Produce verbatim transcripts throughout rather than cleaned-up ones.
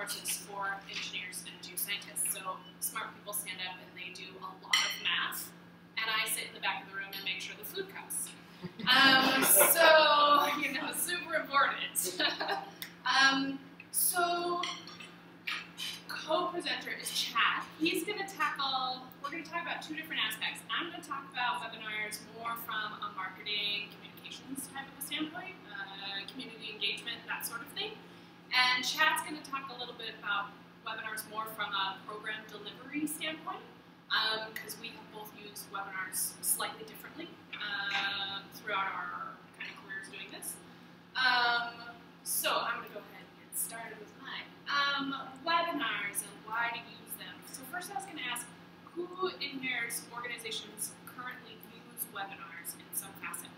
courses for engineers and geoscientists. So smart people stand up and they do a lot of math, and I sit in the back of the room and make sure the food comes. Um, so, you know, super important. um, so, co-presenter is Chad. He's going to tackle, we're going to talk about two different aspects. I'm going to talk about webinars more from a marketing communications type of a standpoint, uh, community engagement, that sort of thing. And Chad's going to talk a little bit about webinars more from a program delivery standpoint, because um, we have both used webinars slightly differently uh, throughout our kind of careers doing this. Um, so I'm going to go ahead and get started with mine. Um, webinars and why to use them. So first I was going to ask, who in here's organizations currently use webinars in some facet?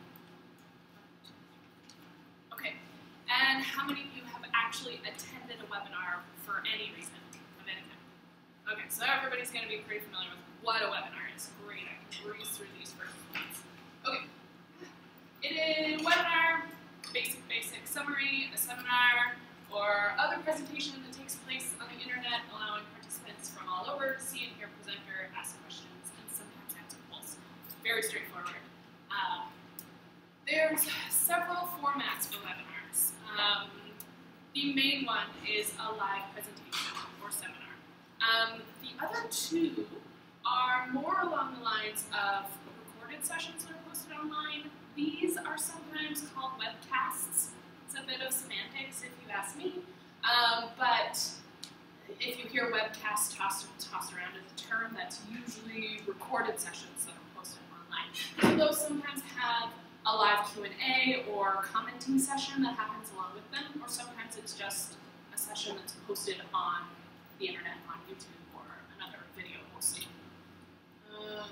Okay, and how many of you have actually attended a webinar for any reason of any kind? Okay, so everybody's going to be pretty familiar with what a webinar is. Great, I can breeze through these first ones. Okay, it is webinar, basic, basic summary, a seminar, or other presentation that takes place on the internet, allowing participants from all over to see and hear presenter, ask questions, and sometimes answer polls. Very straightforward. Um, there's several formats for webinars. Um, the main one is a live presentation or seminar. Um, the other two are more along the lines of recorded sessions that are posted online. These are sometimes called webcasts. It's a bit of semantics if you ask me, um, but if you hear webcast tossed, tossed around as a term, that's usually recorded sessions that are posted online. So those sometimes have a live Q and A or commenting session that happens along with them, or sometimes it's just a session that's posted on the internet, on YouTube, or another video posting. Uh,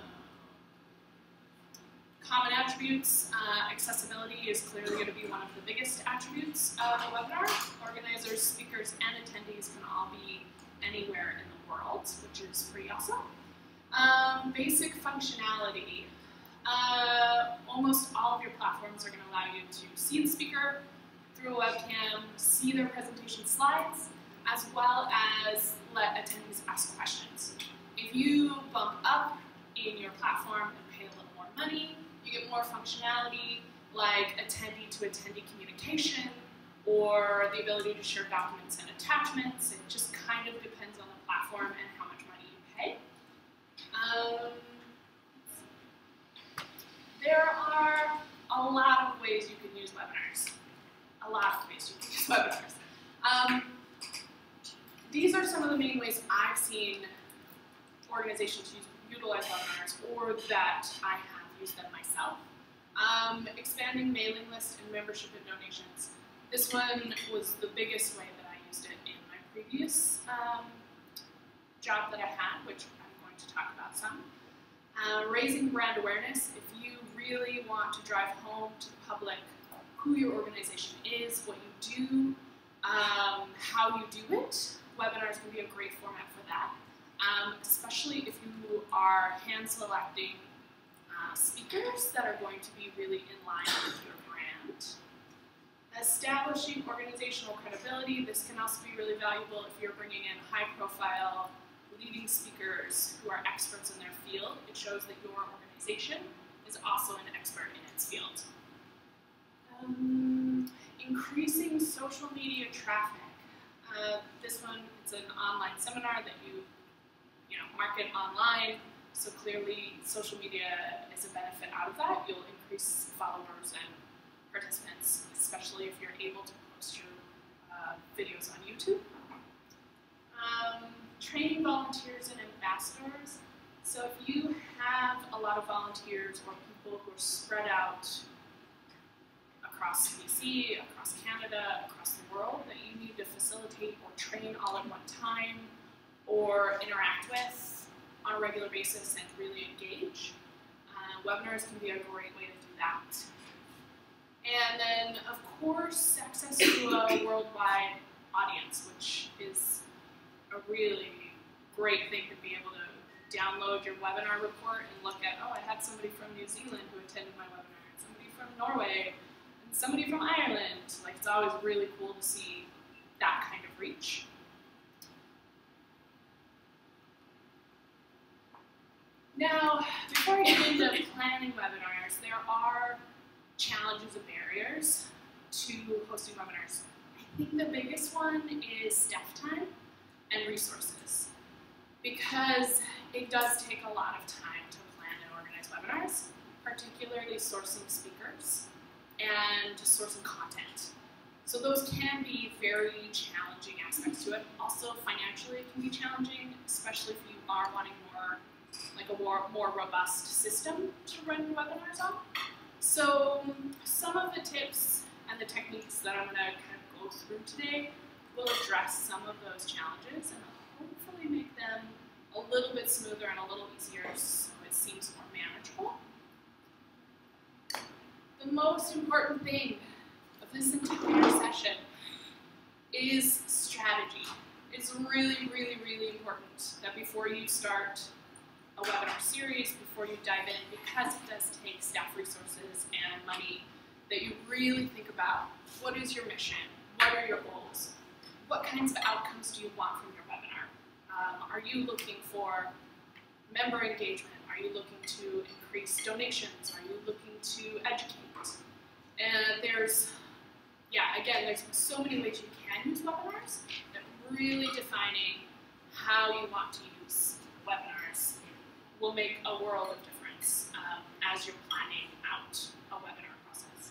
common attributes, uh, accessibility is clearly going to be one of the biggest attributes of a webinar. Organizers, speakers, and attendees can all be anywhere in the world, which is pretty awesome. Um, basic functionality. Uh, almost all of your platforms are going to allow you to see the speaker through a webcam, see their presentation slides, as well as let attendees ask questions. If you bump up in your platform and pay a little more money, you get more functionality like attendee-to-attendee communication or the ability to share documents and attachments. It just kind of depends on the platform and how much money you pay. Um, there are a lot of ways you can use webinars. A lot of ways you can use webinars. Um, these are some of the main ways I've seen organizations use, utilize webinars, or that I have used them myself. Um, expanding mailing lists and membership and donations. This one was the biggest way that I used it in my previous um, job that I had, which I'm going to talk about some. Uh, raising brand awareness. If you really want to drive home to the public who your organization is, what you do, um, how you do it, webinars can be a great format for that. Um, especially if you are hand-selecting uh, speakers that are going to be really in line with your brand. Establishing organizational credibility. This can also be really valuable if you're bringing in high-profile leading speakers who are experts in their field. It shows that your organization is also an expert in its field. Um, increasing social media traffic. Uh, this one, it's an online seminar that you you know, market online, so clearly social media is a benefit out of that. You'll increase followers and participants, especially if you're able to post your uh, videos on YouTube. Um, training volunteers and ambassadors. So if you have a lot of volunteers or people who are spread out across B C, across Canada, across the world that you need to facilitate or train all at one time, or interact with on a regular basis and really engage. Uh, webinars can be a great way to do that. And then, of course, access to a worldwide audience, which is a really great thing to be able to download your webinar report and look at, oh, I had somebody from New Zealand who attended my webinar, and somebody from Norway, and somebody from Ireland. Like, it's always really cool to see that kind of reach. Now, before I get into planning webinars, there are challenges and barriers to hosting webinars. I think the biggest one is staff time and resources, because it does take a lot of time to plan and organize webinars, particularly sourcing speakers and sourcing content. So those can be very challenging aspects to it. Also, financially, it can be challenging, especially if you are wanting more, like a more, more robust system to run your webinars on. So some of the tips and the techniques that I'm going to kind of go through today will address some of those challenges and hopefully make them a little bit smoother and a little easier so it seems more manageable. The most important thing of this entire session is strategy. It's really, really, really important that before you start a webinar series, before you dive in, because it does take staff resources and money, that you really think about what is your mission, what are your goals, what kinds of outcomes do you want from your webinar? Um, are you looking for member engagement? Are you looking to increase donations? Are you looking to educate? And there's, yeah, again, there's so many ways you can use webinars, that really defining how you want to use webinars will make a world of difference um, as you're planning out a webinar process.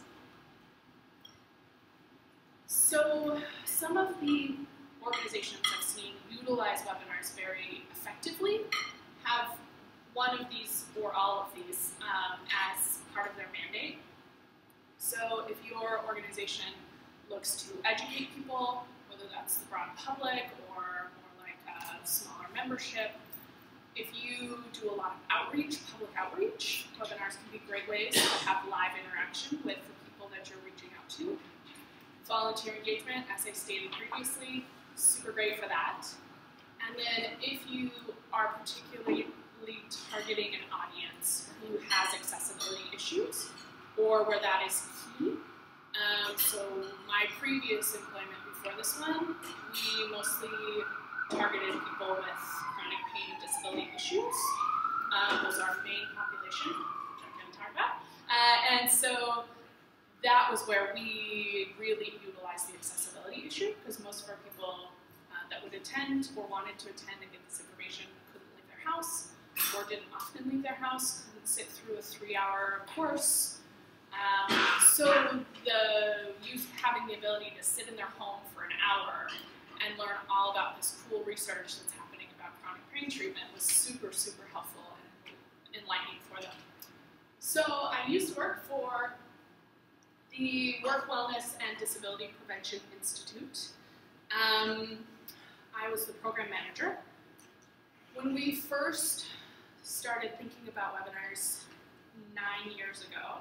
So some of the organizations I've seen utilize webinars very effectively have one of these or all of these um, as part of their mandate. So if your organization looks to educate people, whether that's the broad public or more like a smaller membership, if you do a lot of outreach, public outreach, webinars can be great ways to have live interaction with the people that you're reaching out to. Volunteer engagement, as I stated previously, super great for that. And then if you are particularly targeting an audience who has accessibility issues, or where that is key. Um, so my previous employment before this one, we mostly targeted people with chronic pain and disability issues. Um, those are our main population, which I'm going to talk about. Uh, and so that was where we really utilized the accessibility issue, because most of our people uh, that would attend or wanted to attend and get this information couldn't leave their house, or didn't often leave their house, couldn't sit through a three-hour course. Um, so the use having the ability to sit in their home for an hour and learn all about this cool research that's happening about chronic pain treatment was super, super helpful and enlightening for them. So I used to work for the Work Wellness and Disability Prevention Institute. Um, I was the program manager. When we first started thinking about webinars nine years ago,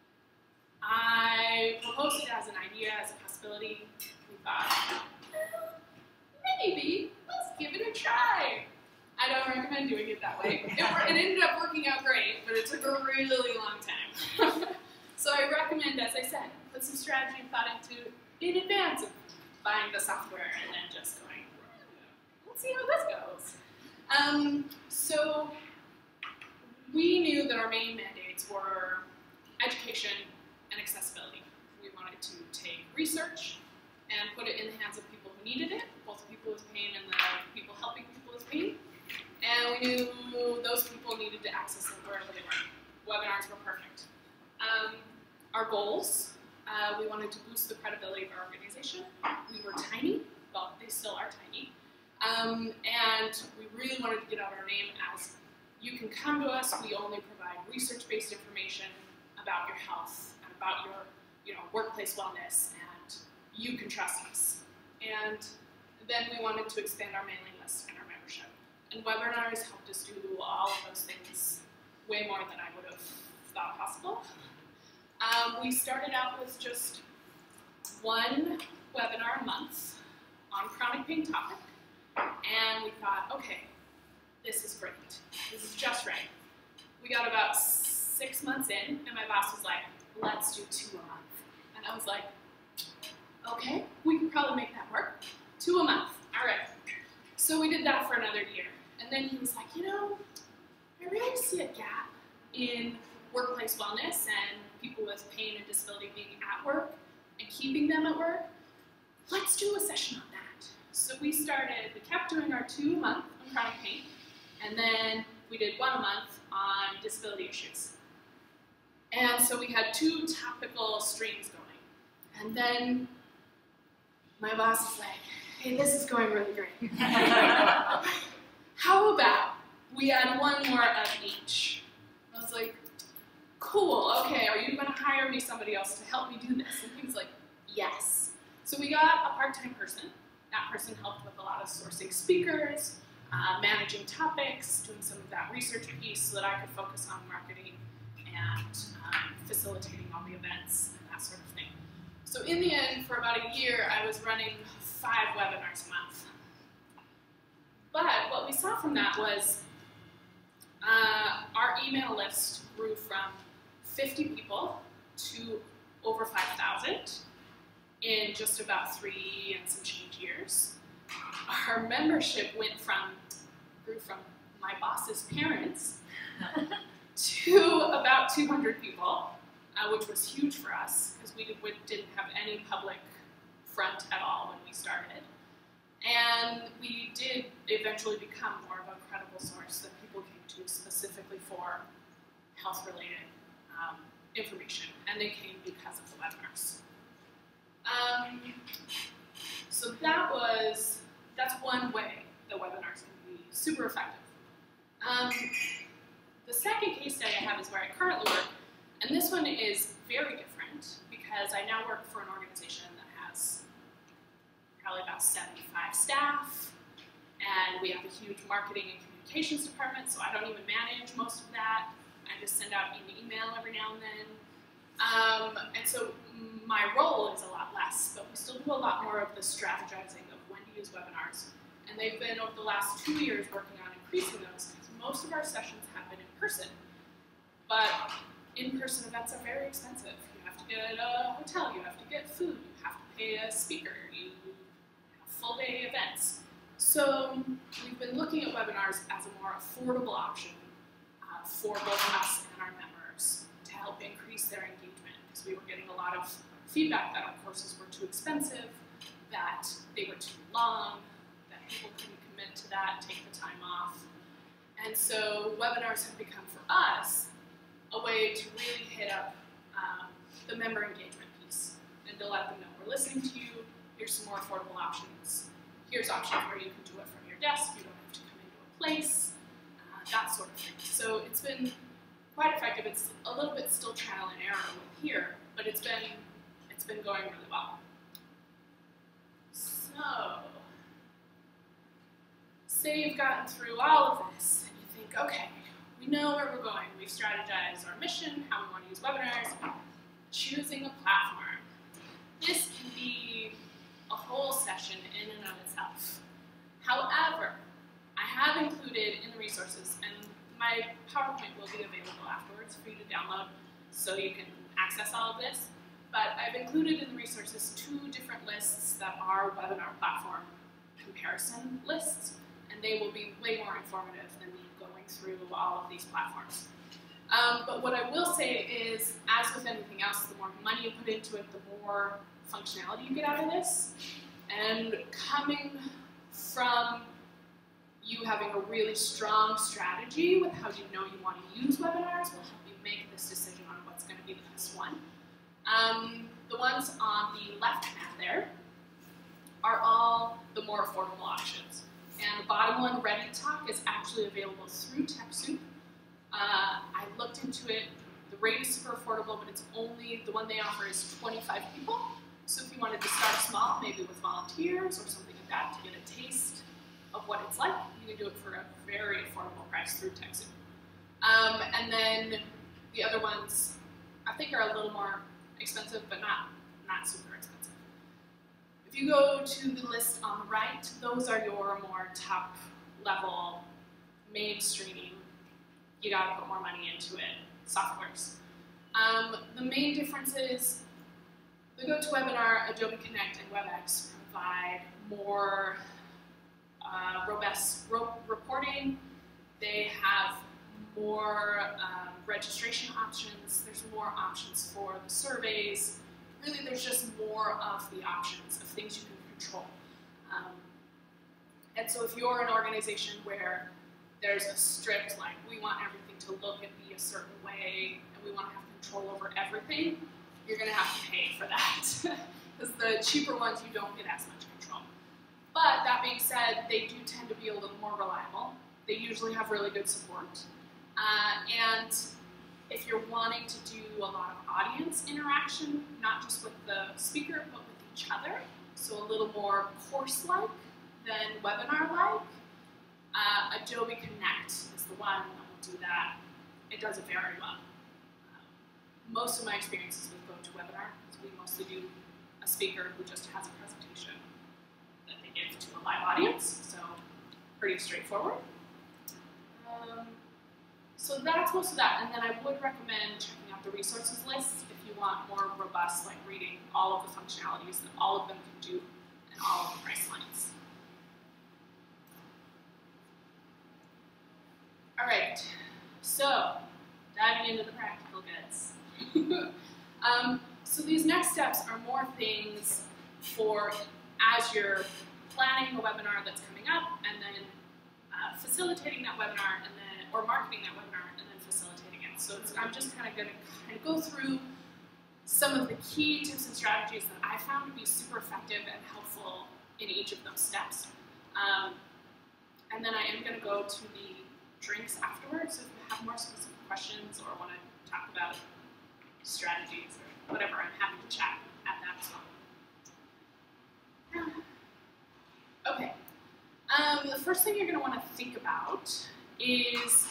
I proposed it as an idea, as a possibility. We thought, well, maybe, let's give it a try. I don't recommend doing it that way. It, it ended up working out great, but it took a really long time. So I recommend, as I said, put some strategy and thought into in advance of buying the software and then just going, let's see how this goes. Um, so we knew that our main mandates were education and accessibility. We wanted to take research and put it in the hands of people who needed it, both people with pain and the people helping people with pain. And we knew those people needed to access it wherever they were. Webinars were perfect. Um, our goals, uh, we wanted to boost the credibility of our organization. We were tiny, well, they still are tiny. Um, and we really wanted to get out our name as, you can come to us, we only provide research-based information about your health, about your you know, workplace wellness, and you can trust us. And then we wanted to expand our mailing list and our membership. And webinars helped us do all of those things way more than I would have thought possible. Um, we started out with just one webinar a month on chronic pain topic, and we thought, okay, this is great. This is just right. We got about six months in, and my boss was like, let's do two a month. And I was like, okay, we can probably make that work. Two a month, all right. So we did that for another year. And then he was like, you know, I really see a gap in workplace wellness and people with pain and disability being at work and keeping them at work. Let's do a session on that. So we started, we kept doing our two a month on chronic pain, and then we did one a month on disability issues. And so we had two topical streams going. And then my boss is like, hey, this is going really great. How about we add one more of each? I was like, cool, okay, are you gonna hire me somebody else to help me do this? And he was like, yes. So we got a part-time person. That person helped with a lot of sourcing speakers, uh, managing topics, doing some of that research piece so that I could focus on marketing and um, facilitating all the events and that sort of thing. So in the end, for about a year, I was running five webinars a month. But what we saw from that was uh, our email list grew from fifty people to over five thousand in just about three and some change years. Our membership went from, grew from my boss's parents to about two hundred people, uh, which was huge for us because we, did, we didn't have any public front at all when we started. And we did eventually become more of a credible source that people came to specifically for health-related um, information, and they came because of the webinars. Um, so that was, that's one way that webinars can be super effective. Um, the second case study I have is where I currently work, and this one is very different because I now work for an organization that has probably about seventy-five staff, and we have a huge marketing and communications department, so I don't even manage most of that. I just send out an email every now and then. Um, and so my role is a lot less, but we still do a lot more of the strategizing of when to use webinars. And they've been, over the last two years, working on increasing those, because most of our sessions have been in person. But in-person events are very expensive. You have to get a hotel, you have to get food, you have to pay a speaker, you have full-day events. So we've been looking at webinars as a more affordable option uh, for both us and our members to help increase their engagement, because we were getting a lot of feedback that our courses were too expensive, that they were too long, that people couldn't commit to that, take the time off. And so webinars have become for us a way to really hit up um, the member engagement piece and to let them know we're listening to you, here's some more affordable options, here's options where you can do it from your desk, you don't have to come into a place, uh, that sort of thing. So it's been quite effective. It's a little bit still trial and error with here, but it's been it's been going really well. So, say you've gotten through all of this, and you think, okay, we know where we're going. We've strategized our mission, how we want to use webinars, choosing a platform. This can be a whole session in and of itself. However, I have included in the resources, and my PowerPoint will be available afterwards for you to download so you can access all of this, but I've included in the resources two different lists that are webinar platform comparison lists, and they will be way more informative than me going through all of these platforms. Um, but what I will say is, as with anything else, the more money you put into it, the more functionality you get out of this. And coming from you having a really strong strategy with how you know you want to use webinars will help you make this decision on what's going to be the best one. Um, the ones on the left hand there are all the more affordable options. And the bottom one, Ready to Talk, is actually available through TechSoup. Uh, I looked into it. The rate is super affordable, but it's only, the one they offer is twenty-five people. So if you wanted to start small, maybe with volunteers or something like that, to get a taste of what it's like, you can do it for a very affordable price through TechSoup. Um, and then the other ones, I think, are a little more expensive, but not, not super expensive. If you go to the list on the right, those are your more top level, mainstream, you gotta put more money into it, softwares. Um, the main difference is the GoToWebinar, Adobe Connect, and WebEx provide more uh, robust ro reporting. They have more um, registration options, there's more options for the surveys. Really, there's just more of the options of things you can control. Um, and so if you're an organization where there's a strict, like, we want everything to look and be a certain way, and we want to have control over everything, you're going to have to pay for that. Because the cheaper ones, you don't get as much control. But that being said, they do tend to be a little more reliable. They usually have really good support. Uh, and if you're wanting to do a lot of audience interaction, not just with the speaker, but with each other, so a little more course-like than webinar-like, uh, Adobe Connect is the one that will do that. It does it very well. Uh, most of my experiences with GoToWebinar is we mostly do a speaker who just has a presentation that they give to a live audience, so pretty straightforward. Um, so that's most of that, and then I would recommend checking out the resources list if you want more robust, like reading all of the functionalities that all of them can do and all of the price lines. All right, so diving into the practical bits. um, so these next steps are more things for as you're planning a webinar that's coming up, and then uh, facilitating that webinar, and then or marketing that webinar, and then facilitating it. So it's, I'm just kind of going to kind of go through some of the key tips and strategies that I found to be super effective and helpful in each of those steps. Um, and then I am going to go to the drinks afterwards, so if you have more specific questions or want to talk about strategies or whatever, I'm happy to chat at that as well. Okay, um, the first thing you're going to want to think about is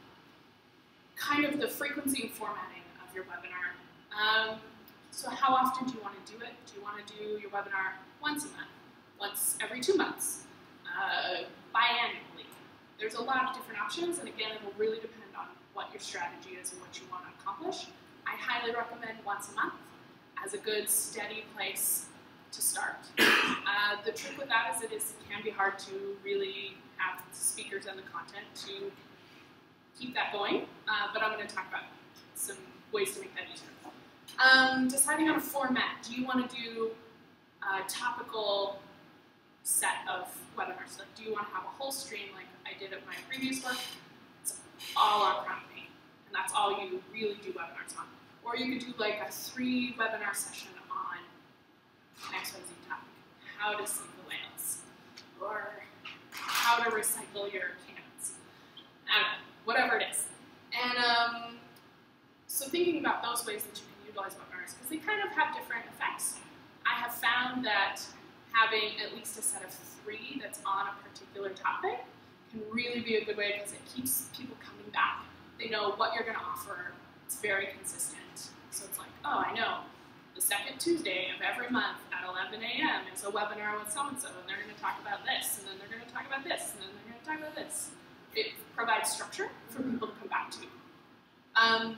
kind of the frequency and formatting of your webinar. Um, so how often do you want to do it? Do you want to do your webinar once a month, once every two months, uh, biannually? There's a lot of different options, and again, it will really depend on what your strategy is and what you want to accomplish. I highly recommend once a month as a good, steady place to start. Uh, the trick with that is it is, can be hard to really have the speakers and the content to keep that going, uh, but I'm going to talk about some ways to make that easier. Um, deciding on a format. Do you want to do a topical set of webinars? Like, do you want to have a whole stream like I did at my previous work? It's all on chronic pain, and that's all you really do webinars on. Or you could do like a three webinar session on X Y Z topic. How to save the whales. Or how to recycle your cans. I don't know, whatever it is. And um, so thinking about those ways that you can utilize webinars, because they kind of have different effects. I have found that having at least a set of three that's on a particular topic can really be a good way because it keeps people coming back. They know what you're going to offer. It's very consistent. So it's like, oh, I know the second Tuesday of every month at eleven A M is a webinar with so-and-so, and they're going to talk about this, and then they're going to talk about this, and then they're going to talk about this. It provides structure for people to come back to. Um,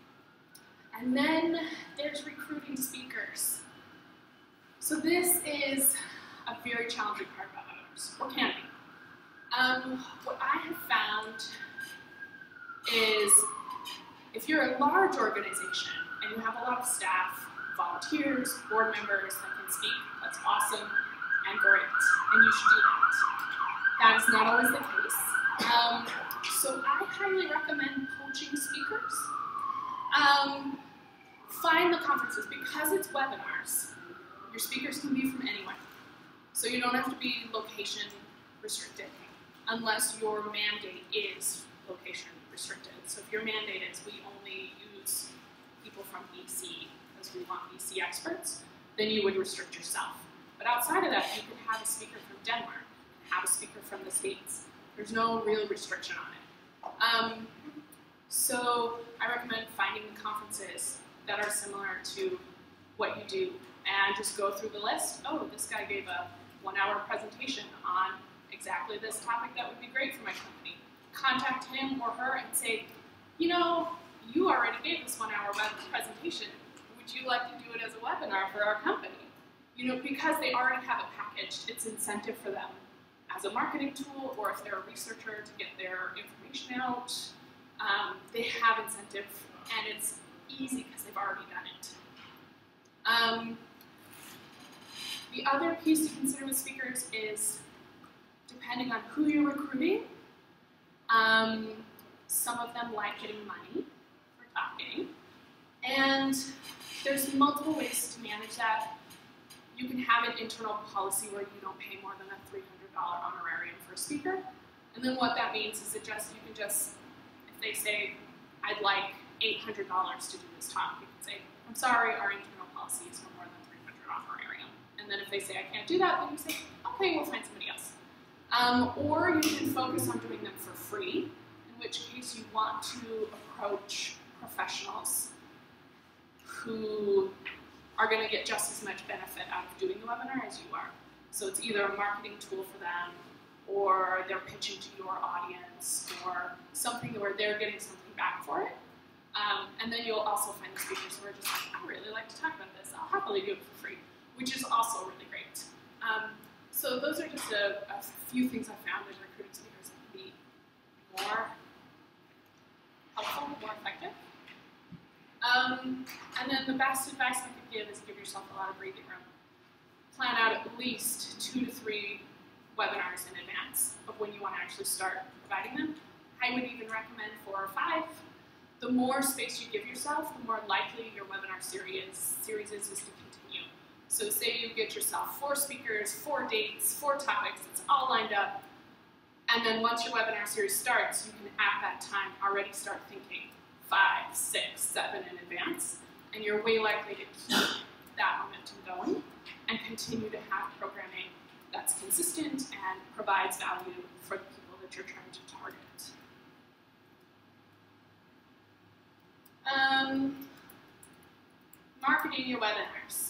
and then there's recruiting speakers. So this is a very challenging part about webinars, or can be. Um, what I have found is if you're a large organization and you have a lot of staff, volunteers, board members that can speak, that's awesome and great, and you should do that. That is not always the case. Um, so I highly recommend coaching speakers. Um, find the conferences, because it's webinars, your speakers can be from anywhere. So you don't have to be location restricted, unless your mandate is location restricted. So if your mandate is we only use people from B C because we want B C experts, then you would restrict yourself. But outside of that, you could have a speaker from Denmark, have a speaker from the States. There's no real restriction on it. Um, so I recommend finding the conferences that are similar to what you do and just go through the list. Oh, this guy gave a one-hour presentation on exactly this topic that would be great for my company. Contact him or her and say, you know, you already gave this one-hour web presentation. Would you like to do it as a webinar for our company? You know, because they already have it packaged, it's incentive for them as a marketing tool, or if they're a researcher to get their information out. um, they have incentive, and it's easy because they've already done it. Um, the other piece to consider with speakers is, depending on who you're recruiting, um, some of them like getting money for talking, and there's multiple ways to manage that. You can have an internal policy where you don't pay more than a three hundred dollar honorarium for a speaker, and then what that means is it just, you can just, if they say, I'd like eight hundred dollars to do this talk, you can say, I'm sorry, our internal policy is no more than three hundred honorarium. And then if they say, I can't do that, then you say, okay, we'll find somebody else. Um, or you can focus on doing them for free, in which case you want to approach professionals who are going to get just as much benefit out of doing the webinar as you are. So it's either a marketing tool for them, or they're pitching to your audience, or something where they're getting something back for it. Um, and then you'll also find the speakers who are just like, I really like to talk about this, I'll happily do it for free, which is also really great. Um, so those are just a, a few things I found in recruiting speakers that can be more helpful, more effective. Um, and then the best advice I could give is give yourself a lot of breathing room. Plan out at least two to three webinars in advance of when you want to actually start providing them. I would even recommend four or five. The more space you give yourself, the more likely your webinar series, series is, is to continue. So say you get yourself four speakers, four dates, four topics, it's all lined up, and then once your webinar series starts, you can at that time already start thinking five, six, seven in advance, and you're way likely to keep that momentum going and continue to have programming that's consistent and provides value for the people that you're trying to target. Um, marketing your webinars.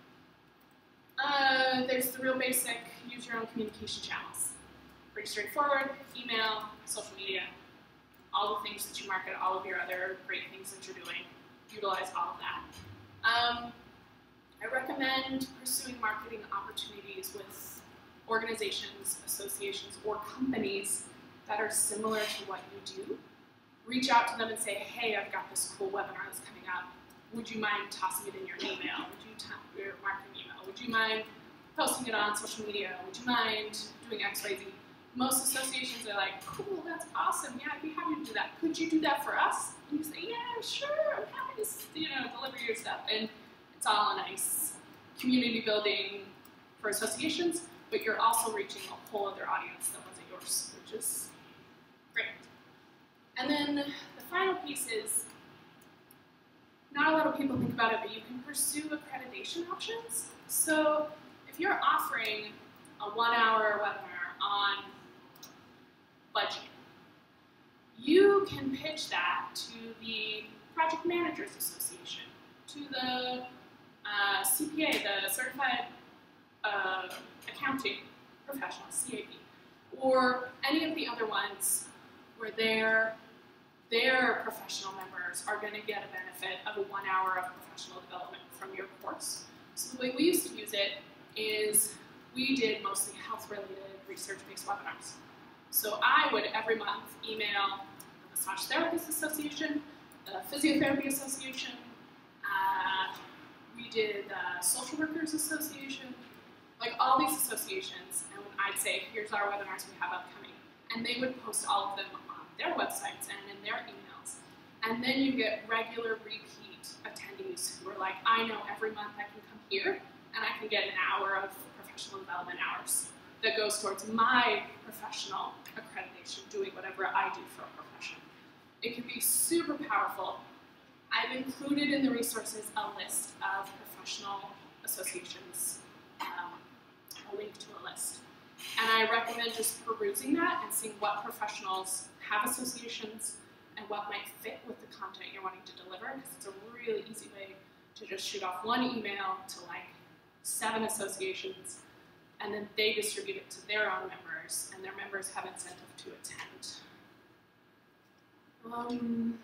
Uh, there's the real basic, use your own communication channels. Pretty straightforward, email, social media, all the things that you market, all of your other great things that you're doing, utilize all of that. Um, I recommend pursuing marketing opportunities with organizations, associations, or companies that are similar to what you do. Reach out to them and say, hey, I've got this cool webinar that's coming up. Would you mind tossing it in your email? Would you your marketing email? Would you mind posting it on social media? Would you mind doing X, Y, Z? Most associations are like, cool, that's awesome. Yeah, I'd be happy to do that. Could you do that for us? And you say, yeah, sure, I'm happy to, you know, deliver your stuff. And it's all a nice community building for associations, but you're also reaching a whole other audience that wasn't yours, which is great. And then the final piece is, not a lot of people think about it, but you can pursue accreditation options. So if you're offering a one-hour webinar on budgeting, you can pitch that to the Project Managers Association, to the uh, C P A, the Certified uh, Accounting Professional, C A P, or any of the other ones where their, their professional members are going to get a benefit of a one hour of professional development from your course. So the way we used to use it is we did mostly health-related research-based webinars. So I would every month email the Massage Therapists Association, the Physiotherapy Association, uh, we did the Social Workers Association, like all these associations, and I'd say, here's our webinars we have upcoming. And they would post all of them on their websites and in their emails. And then you get regular repeat attendees who are like, I know every month I can come here and I can get an hour of professional development hours that goes towards my professional accreditation, doing whatever I do for a profession. It can be super powerful. I've included in the resources a list of professional associations, um, a link to a list. And I recommend just perusing that and seeing what professionals have associations and what might fit with the content you're wanting to deliver, because it's a really easy way to just shoot off one email to like seven associations, and then they distribute it to their own members, and their members have incentive to attend. Um,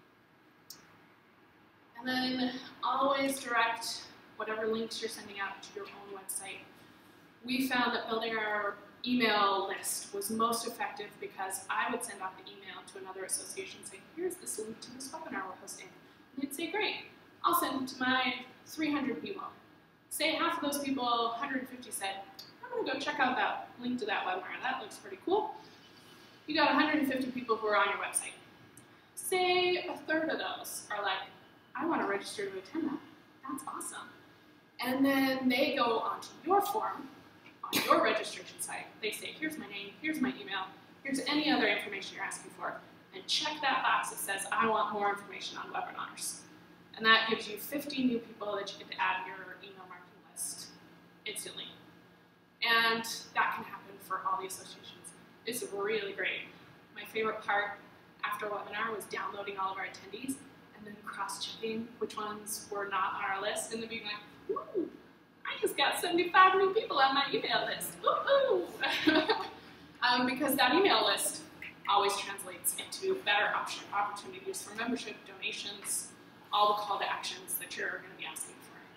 and then always direct whatever links you're sending out to your own website. We found that building our email list was most effective because I would send out the email to another association saying, here's this link to this webinar we're hosting. And they'd say, great, I'll send it to my three hundred people. Say half of those people, one hundred fifty said, I'm gonna go check out that link to that webinar. That looks pretty cool. You got one hundred fifty people who are on your website. Say a third of those are like, I wanna register to attend that. That's awesome. And then they go onto your form, on your registration site. They say, here's my name, here's my email, here's any other information you're asking for, and check that box that says, I want more information on webinars. And that gives you fifty new people that you get to add to your email marketing list instantly. And that can happen for all the associations. It's really great. My favorite part after a webinar was downloading all of our attendees and then cross-checking which ones were not on our list and then being like, ooh, I just got seventy-five new people on my email list. Ooh, ooh. um, because that email list always translates into better option opportunities for membership, donations, all the call to actions that you're going to be asking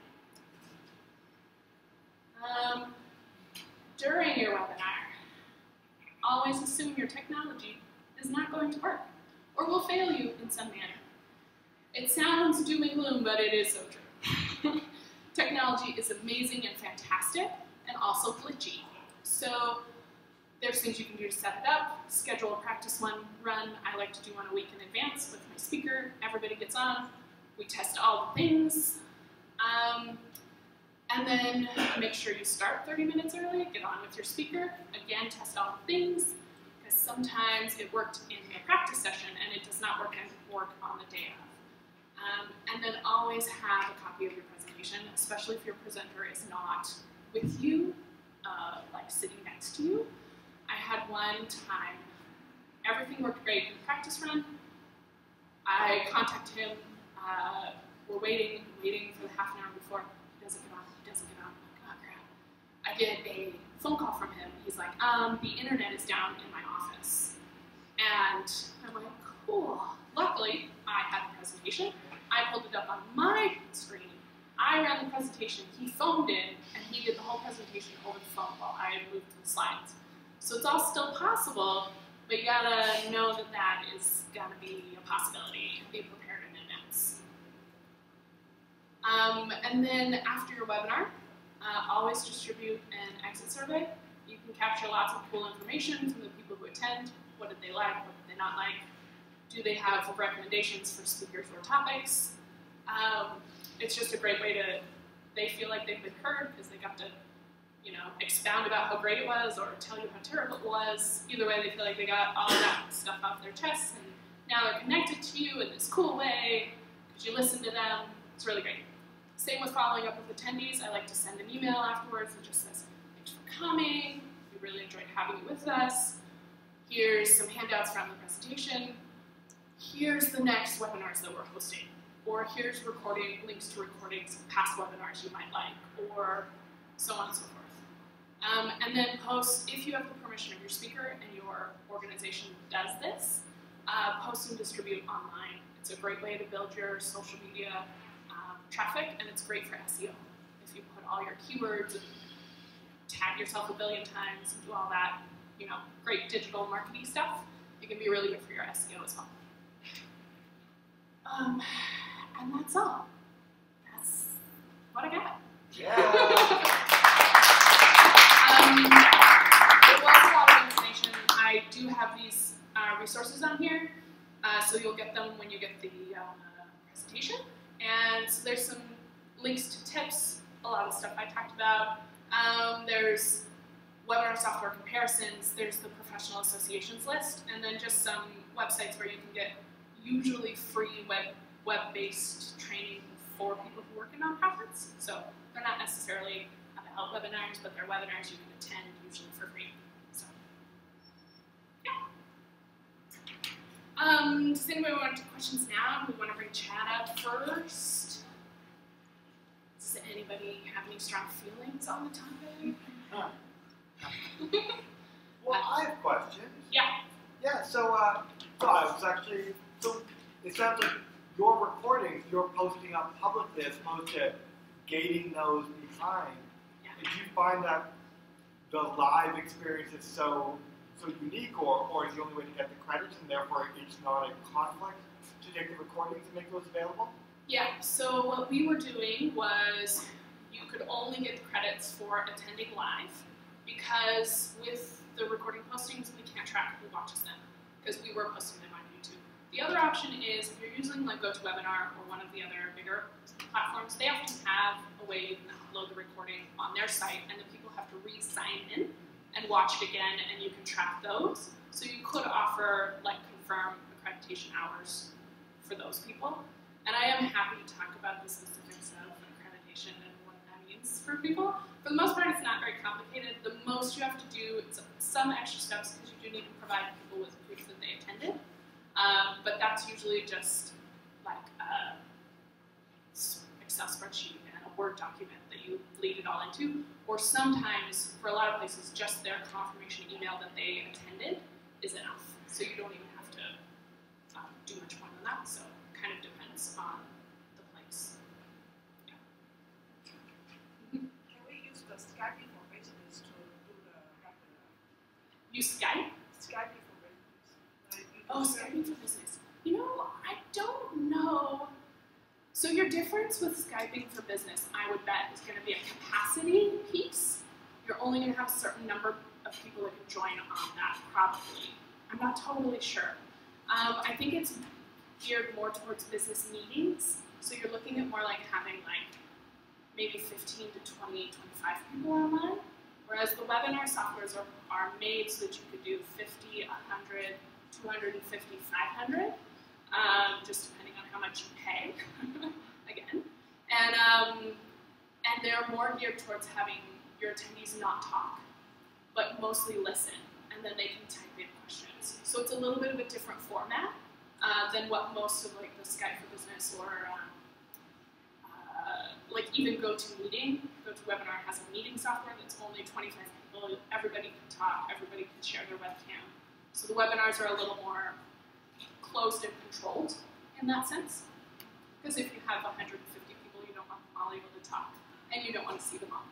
for. Um, during your webinar, always assume your technology is not going to work or will fail you in some manner. It sounds doom and gloom, but it is so true. Technology is amazing and fantastic, and also glitchy. So there's things you can do to set it up, schedule a practice one run. I like to do one a week in advance with my speaker. Everybody gets on. We test all the things. Um, and then make sure you start thirty minutes early, get on with your speaker. Again, test all the things, because sometimes it worked in a practice session and it does not work, and work on the day of. Um, and then always have a copy of your presentation, especially if your presenter is not with you, uh, like sitting next to you. I had one time, everything worked great in the practice run. I contacted him, uh, we're waiting, waiting for the half an hour before. He doesn't get on, he doesn't get on. I'm like, oh crap. I get a phone call from him. He's like, um, the internet is down in my office. And I'm like, cool. Luckily, I had the presentation. I pulled it up on my screen. I ran the presentation. He phoned in, and he did the whole presentation over the phone while I moved the slides. So it's all still possible, but you gotta know that that is gonna be a possibility and be prepared in advance. Um, and then after your webinar, uh, always distribute an exit survey. You can capture lots of cool information from the people who attend. What did they like? What did they not like? Do they have recommendations for speakers or topics? Um, it's just a great way to, they feel like they've been heard because they got to, you know, expound about how great it was or tell you how terrible it was. Either way, they feel like they got all that stuff off their chests and now they're connected to you in this cool way because you listen to them. It's really great. Same with following up with attendees. I like to send an email afterwards that just says, thanks for coming. We really enjoyed having you with us. Here's some handouts from the presentation. Here's the next webinars that we're hosting, or here's recording links to recordings of past webinars you might like, or so on and so forth. Um, and then post, if you have the permission of your speaker and your organization does this, uh, post and distribute online. It's a great way to build your social media um, traffic, and it's great for S E O. If you put all your keywords and tag yourself a billion times and do all that, you know, great digital marketing stuff, it can be really good for your S E O as well. Um, and that's all. That's what I got. Yeah. um, it was a lot of information. I do have these uh, resources on here, uh, so you'll get them when you get the uh, presentation. And so there's some links to tips, a lot of stuff I talked about. Um, there's webinar software comparisons, there's the professional associations list, and then just some websites where you can get usually free web, web-based training for people who work in nonprofits. So they're not necessarily about webinars, but they're webinars you can attend usually for free. So, yeah. Um, does anybody want to take questions now? We want to bring Chad up first. Does anybody have any strong feelings on the topic? Huh. Well, I have questions. Yeah. Yeah, so, uh, so I was actually, so it sounds like your recordings you're posting up publicly as opposed to gating those behind. Yeah. Did you find that the live experience is so so unique, or, or is the only way to get the credits, and therefore it's not a conflict to take the recordings and make those available? Yeah, so what we were doing was you could only get the credits for attending live, because with the recording postings, we can't track who watches them, because we were posting them on YouTube. The other option is, if you're using like GoToWebinar or one of the other bigger platforms, they often have a way you can upload the recording on their site, and then people have to re-sign in and watch it again, and you can track those. So you could offer like confirm accreditation hours for those people. And I am happy to talk about the specifics of accreditation and what that means for people. For the most part, it's not very complicated. The most you have to do is some extra steps, because you do need to provide people with proof that they attended. Um, but that's usually just like a Excel spreadsheet and a Word document that you lead it all into. Or sometimes, for a lot of places, just their confirmation email that they attended is enough. So you don't even have to um, do much more than that. So it kind of depends on the place. Yeah. Mm-hmm. Can we use the Skype for business to do the webinar? Use Skype? Skype for business. Like you Oh, do Skype for business. You know, I don't know. So your difference with Skyping for business, I would bet, is going to be a capacity piece. You're only going to have a certain number of people that can join on that, probably. I'm not totally sure. Um, I think it's geared more towards business meetings. So you're looking at more like having like maybe fifteen to twenty, twenty-five people online. Whereas the webinar softwares are, are made so that you could do fifty, one hundred, two hundred fifty, five hundred. Um, just depending on how much you pay, again. And, um, and they're more geared towards having your attendees not talk, but mostly listen, and then they can type in questions. So it's a little bit of a different format uh, than what most of like the Skype for Business or um, uh, like even GoToMeeting. GoToWebinar has a meeting software that's only twenty-five people. Everybody can talk, everybody can share their webcam. So the webinars are a little more closed and controlled in that sense. Because if you have one hundred fifty people, you don't want them all able to talk, and you don't want to see them all.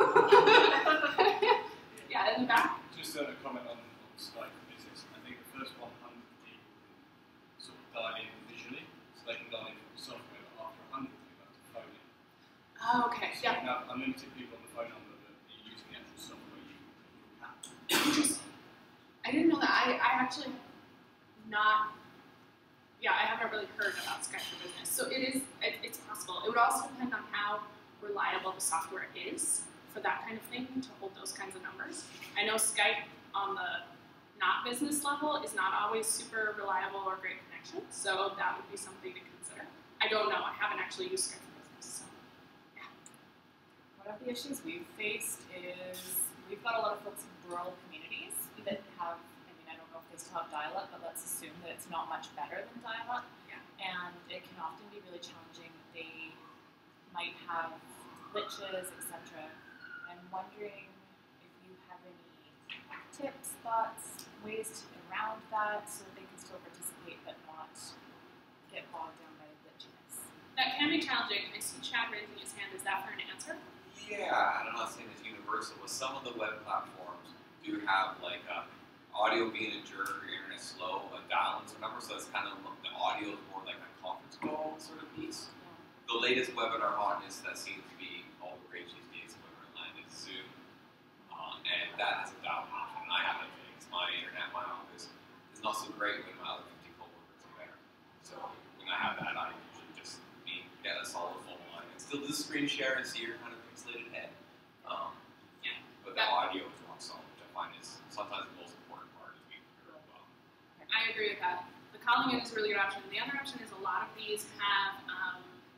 Yeah, in the back. Just a comment on, on Skype for Business. I think the first one hundred people sort of dial in visually, so they can dial in from the software, but after one hundred people have to phone in. Oh, okay, So yeah. you can have unlimited people on the phone number, but you're using the actual software you have. Interesting. I didn't know that. I, I actually not, yeah, I haven't really heard about Skype for Business. So it is, it, it's possible. It would also depend on how reliable the software is for that kind of thing, to hold those kinds of numbers. I know Skype on the not business level is not always super reliable or great connection, so that would be something to consider. I don't know. I haven't actually used Skype for Business, so yeah. One of the issues we've faced is we've got a lot of folks in rural communities that have, I mean, I don't know if they still have dial-up, but let's assume that it's not much better than dial-up. Yeah. And it can often be really challenging. They might have glitches, et cetera. I'm wondering if you have any tips, thoughts, ways to get around that so that they can still participate but not get bogged down by the glitchiness. That can be challenging. I see Chad raising his hand. Is that for an answer? Yeah, and I'm not saying it's universal, but some of the web platforms do have like uh, audio being a jerk or internet slow, a dial-in number, so it's kind of the audio is more like a conference call sort of piece. Yeah. The latest webinar hotness that seems to be all the rage these days, webinar land is Zoom, uh, and that has a dial-in option. I have it because my internet, my office is not so great when my other fifty coworkers are there. So when I have that, I usually just be, get a solid phone line and still do the screen share and see your kind of pixelated head. Um, Yeah. But the audio is rock solid, which I find is sometimes the most important part of being prepared well. I agree with that. The calling in is a really good option. The other option is a lot of these have um,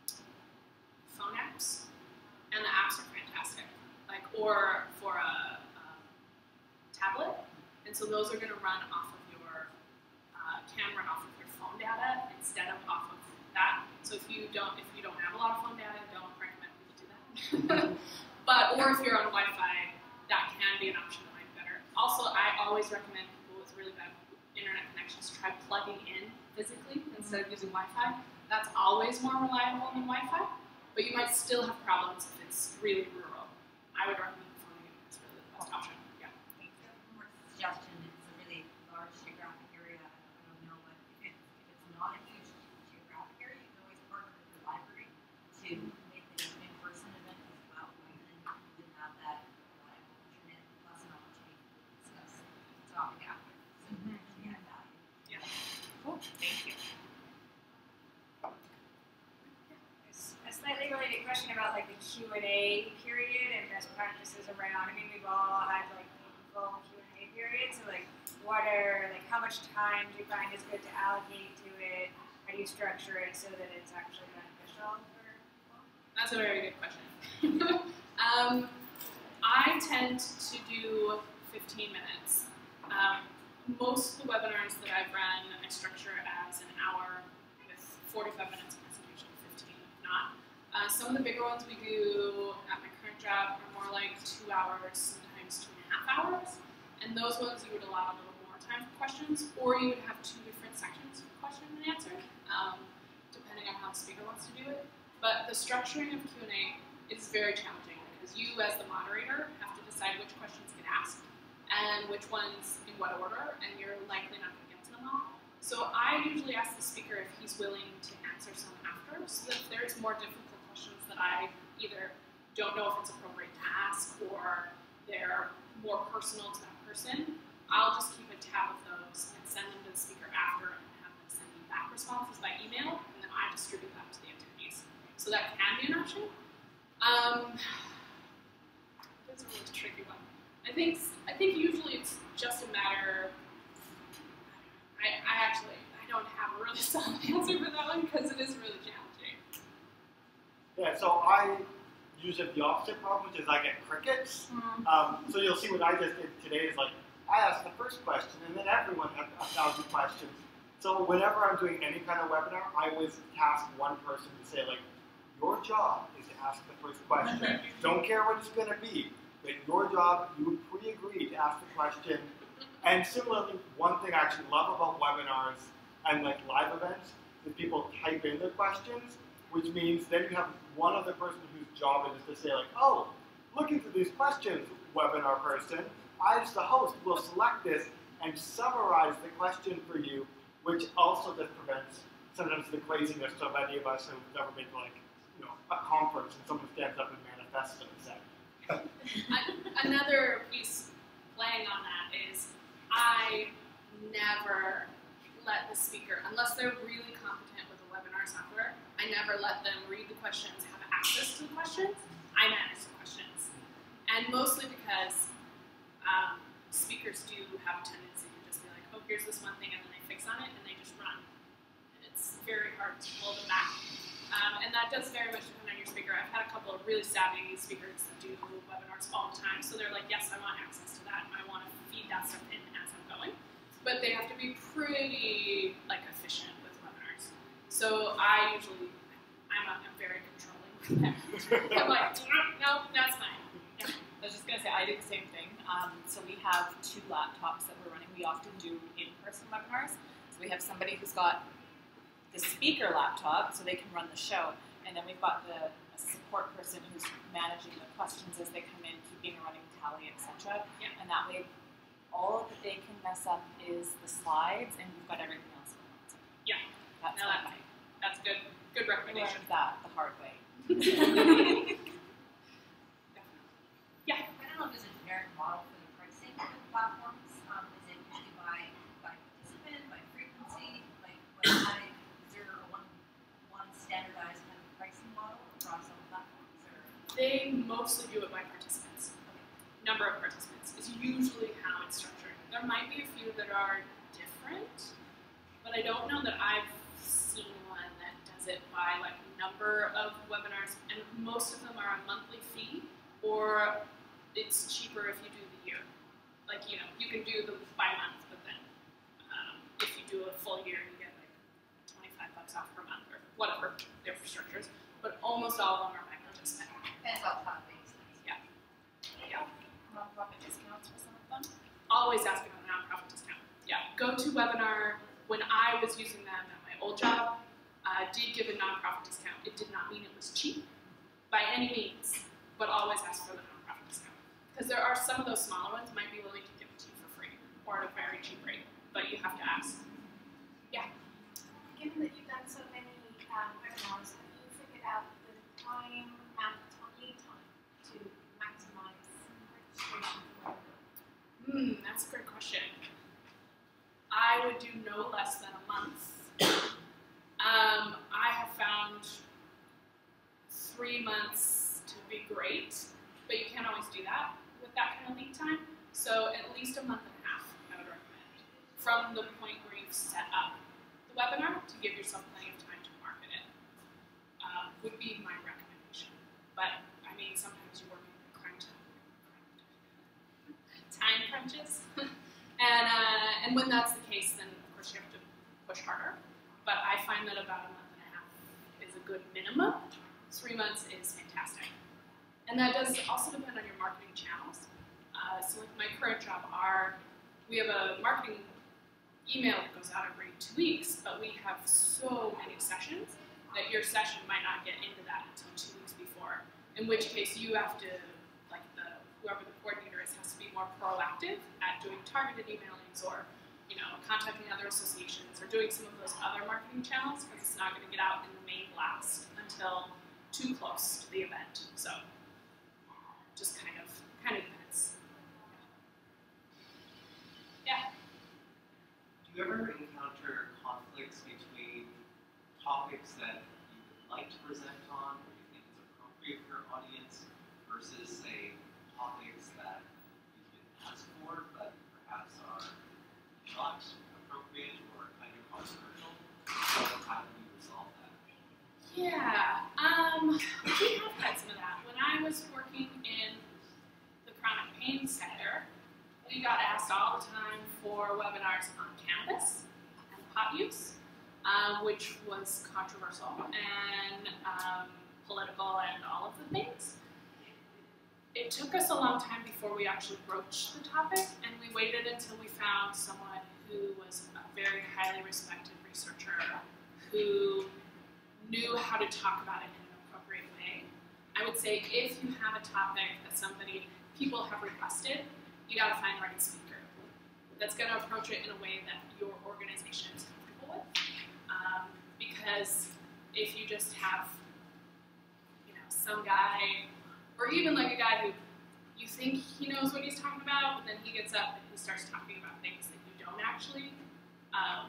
phone apps, and the apps are fantastic. Like, or for a um, tablet, and so those are going to run off of your uh, can run off of your phone data instead of off of that. So if you don't, if you don't have a lot of phone data, don't recommend people do that. But or if you're on Wi-Fi, that can be an option that might be better. Also, I always recommend people with really bad internet connections try plugging in physically instead of using Wi-Fi. That's always more reliable than Wi-Fi, but you might still have problems if it's really rural. I would recommend phoning in. It's really the best option. Yeah. Q and A period and best practices around. I mean, we've all had like meaningful Q and A periods. So like, what are like how much time do you find is good to allocate to it? How do you structure it so that it's actually beneficial for people? That's a very good question. um, I tend to do fifteen minutes. Um, most of the webinars that I've run, I structure as an hour with forty-five minutes of presentation, fifteen if not. Uh, some of the bigger ones we do at my current job are more like two hours, sometimes two and a half hours. And those ones you would allow a little more time for questions, or you would have two different sections of question and answer, um, depending on how the speaker wants to do it. But the structuring of Q and A is very challenging because you, as the moderator, have to decide which questions get asked and which ones in what order, and you're likely not going to get to them all. So I usually ask the speaker if he's willing to answer some after, so that if there's more difficult questions that I either don't know if it's appropriate to ask or they're more personal to that person, I'll just keep a tab of those and send them to the speaker after and have them send me back responses by email, and then I distribute that to the attendees. So that can be an option. Um, that's a really tricky one. I think I think usually it's just a matter. I, I actually I don't have a really solid answer for that one because it is really challenging. Yeah, so I use it the opposite problem, which is I get crickets. Mm. Um, so you'll see what I just did today is like I asked the first question, and then everyone had a thousand questions. So whenever I'm doing any kind of webinar, I always task one person to say like, your job is to ask the first question. Don't care what it's going to be. But your job, you pre-agree to ask the question. And similarly, one thing I actually love about webinars and like live events is people type in their questions, which means then you have one other person whose job it is to say like, oh, looking through these questions, webinar person, I as the host will select this and summarize the question for you, which also just prevents sometimes the craziness of any of us who've never been to like, you know, a conference and someone stands up and manifests it and says, another piece playing on that is I never let the speaker, unless they're really competent with the webinar software, I never let them read the questions, have access to the questions. I manage the questions. And mostly because um, speakers do have a tendency to just be like, oh, here's this one thing, and then they fix on it, and they just run. And it's very hard to pull them back. Um, and that does very much depend on your speaker. I've had a couple of really savvy speakers that do webinars all the time, so they're like, yes, I want access to that, and I want to feed that stuff in as I'm going. But they have to be pretty like efficient with webinars. So I usually, I'm, a, I'm very controlling with that. I'm like, no, that's fine. Yeah. I was just going to say, I do the same thing. Um, so we have two laptops that we're running. We often do in-person webinars. So we have somebody who's got the speaker laptop so they can run the show, and then we've got the a support person who's managing the questions as they come in, keeping a running tally, et cetera. Yeah. And that way, all that they can mess up is the slides, and we've got everything else going on. So Yeah. that's No, what that's, I that's good. Good recommendation. learned that the hard way. Definitely. Yeah. I don't know if there's a generic model for the pricing of the platforms. Um, is it usually by, by participant, by frequency? Like, what kind of, is there a one, one standardized kind of pricing model across all platforms? Or? They mostly do it by participants. Number of participants is usually how it's structured. There might be a few that are different, but I don't know that I've seen one that does it by like number of webinars, and most of them are a monthly fee, or it's cheaper if you do the year. Like, you know, you can do the by month, but then um, if you do a full year, you get like twenty-five bucks off per month or whatever their structures. But almost all of them are by participant. Depends on topics. Yeah. Yeah. Nonprofit discounts for some of them. Always asking about a nonprofit discount. Yeah. GoToWebinar, when I was using them at my old job, uh, did give a nonprofit discount. It did not mean it was cheap by any means, but always ask for the nonprofit discount. Because there are some of those smaller ones might be willing to give it to you for free or at a very cheap rate, but you have to ask. Yeah. Given that you've done so many um, webinars, have you figured out the time and lead time to maximize registration for webinar? Hmm, that's a great question. I would do no less than a month. Um, I have found three months to great, but you can't always do that with that kind of lead time. So at least a month and a half, I would recommend, from the point where you've set up the webinar to give yourself plenty of time to market it, uh, would be my recommendation. But I mean, sometimes you're working in crunch time crunches, and uh, and when that's the case, then of course you have to push harder. But I find that about a month and a half is a good minimum. Three months is fantastic, and that does also depend on your marketing channels. Uh, so with my current job, our we have a marketing email that goes out every two weeks, but we have so many sessions that your session might not get into that until two weeks before. In which case, you have to, like the whoever the coordinator is, has to be more proactive at doing targeted emailings or, you know, contacting other associations or doing some of those other marketing channels because it's not going to get out in the main blast until too close to the event. So, just kind of, kind of depends. Yeah. Do you ever encounter conflicts between topics that you would like to present on, or you think is appropriate for your audience, versus, say, topics that you can ask for, but perhaps are not appropriate or kind of controversial? So how do you resolve that? Yeah, um, we have had some of that. When I was working in the chronic pain sector, we got asked all the time for webinars on cannabis and pot use, um, which was controversial and um, political and all of the things. It took us a long time before we actually broached the topic, and we waited until we found someone who was a very highly respected researcher who knew how to talk about it in an appropriate way. I would say if you have a topic that somebody, people have requested, you gotta find the right speaker that's gonna approach it in a way that your organization is comfortable with. Um, because if you just have, you know, some guy, or even like a guy who you think he knows what he's talking about, but then he gets up and he starts talking about things that you don't actually, um,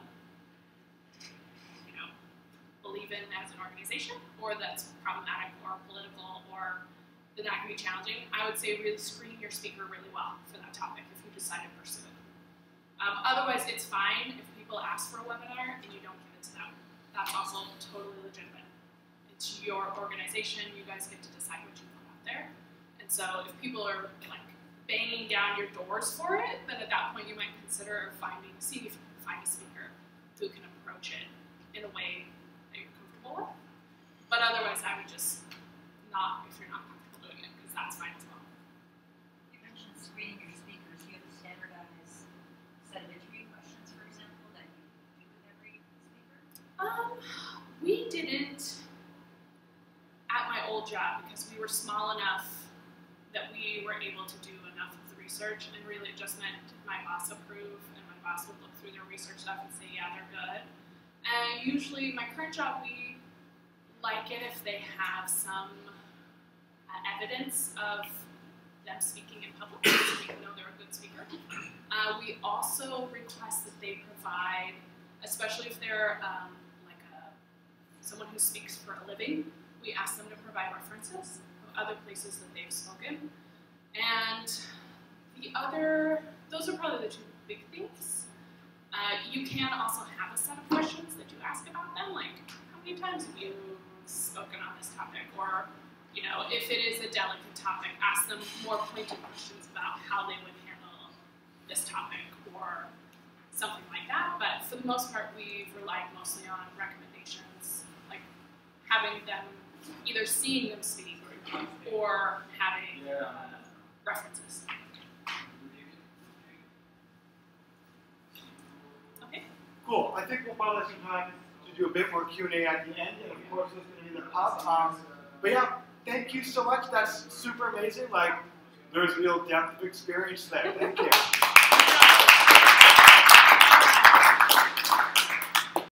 you know, believe in as an organization, or that's problematic or political or that that can be challenging, I would say really screen your speaker really well for that topic if you decide to pursue it. Um, otherwise, it's fine if people ask for a webinar and you don't give it to them. That's also totally legitimate. It's your organization, you guys get to decide what you put out there. And so if people are like banging down your doors for it, then at that point you might consider finding, see if you can find a speaker who can approach it in a way that you're comfortable with. But otherwise, I would just not, if you're not comfortable doing it, because that's fine as well. You mentioned screening your speakers. Do you have a standardized set of interview questions, for example, that you do with every speaker? Um, we didn't at my old job because we were small enough that we were able to do enough of the research, and really it just meant did my boss approve, and my boss would look through their research stuff and say, yeah, they're good. And usually my current job, we like it if they have some uh, evidence of them speaking in public, so we can know they're a good speaker. Uh, we also request that they provide, especially if they're um, like a, someone who speaks for a living, we ask them to provide references of other places that they've spoken. And the other, those are probably the two big things. Uh, you can also have a set of questions that you ask about them, like how many times have you spoken on this topic? Or, you know, if it is a delicate topic, ask them more pointed questions about how they would handle this topic or something like that. But for the most part, we've relied mostly on recommendations, like having them, either seeing them speak or having uh, references. Okay. Cool. I think we'll probably have some time to do a bit more Q and A at the end, and of course there's going to be the pub. Um, but yeah, thank you so much. That's super amazing. Like, there's real depth of experience there. Thank you.